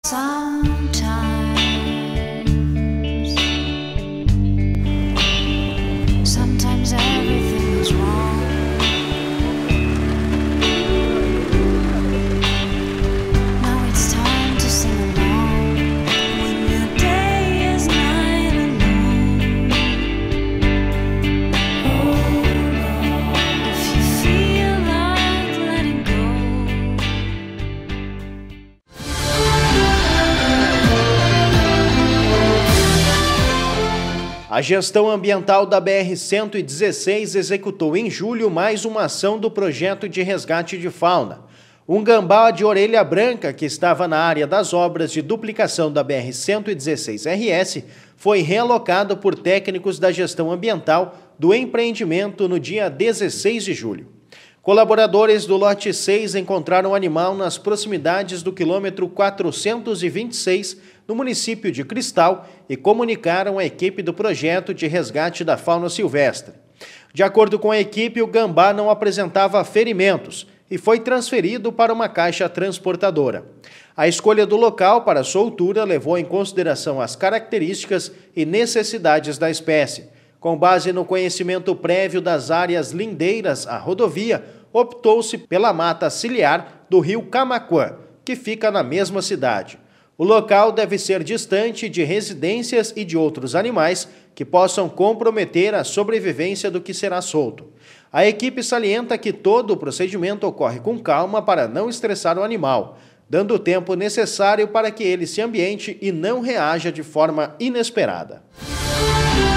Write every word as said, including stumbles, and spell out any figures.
Sometimes, sometimes everything is wrong. Now it's time to sing along. When your day is night alone. If you feel like letting go. A gestão ambiental da B R cento e dezesseis executou em julho mais uma ação do projeto de resgate de fauna. Um gambá de orelha branca que estava na área das obras de duplicação da B R cento e dezesseis R S foi realocado por técnicos da gestão ambiental do empreendimento no dia dezesseis de julho. Colaboradores do lote seis encontraram o animal nas proximidades do quilômetro quatrocentos e vinte e seis, no município de Cristal, e comunicaram à equipe do projeto de resgate da fauna silvestre. De acordo com a equipe, o gambá não apresentava ferimentos e foi transferido para uma caixa transportadora. A escolha do local para a soltura levou em consideração as características e necessidades da espécie. Com base no conhecimento prévio das áreas lindeiras à rodovia, optou-se pela mata ciliar do rio Camaquã, que fica na mesma cidade. O local deve ser distante de residências e de outros animais que possam comprometer a sobrevivência do que será solto. A equipe salienta que todo o procedimento ocorre com calma para não estressar o animal, dando o tempo necessário para que ele se ambiente e não reaja de forma inesperada.